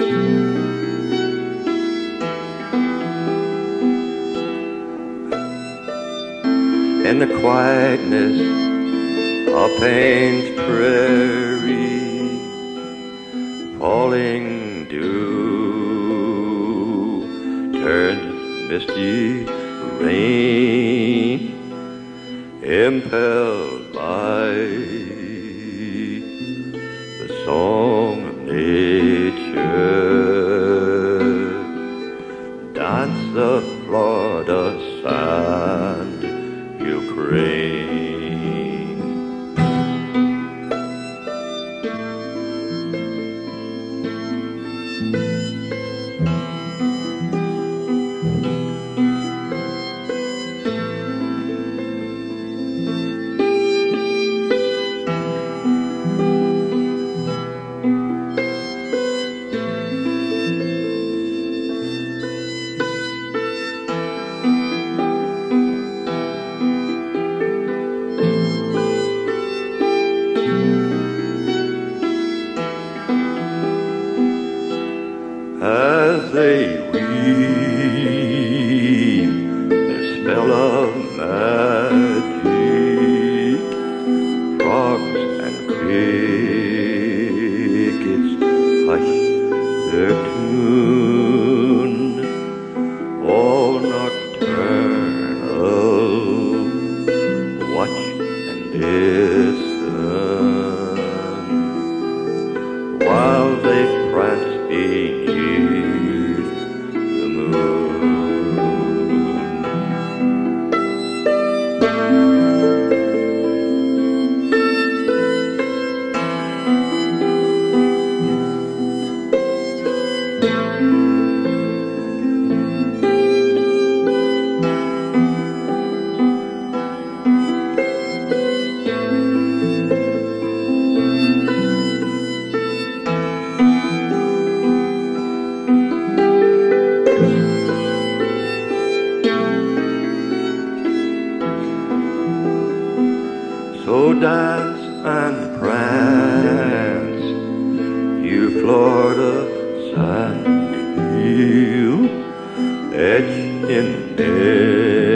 In the quietness of Payne's prairie, falling dew turns misty rain, impelled by the song of nature, dance the Florida Sandhill Crane. As they weave their spell of magic, frogs and crickets hush their tune, all nocturnal, watch and listen, while they prance beneath the moon. So dance and prance, you Florida Sandhill, etched in